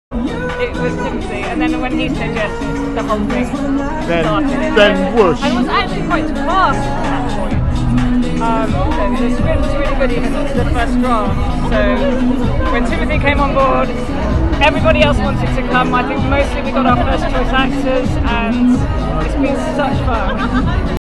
It was Timothée, and then when he said yes, the whole thing started. Then whoosh. And it was actually quite fast at that point. So the script was really good, even the first draft. So when Timothée came on board, everybody else wanted to come. I think mostly we got our first choice actors, and it's been such fun.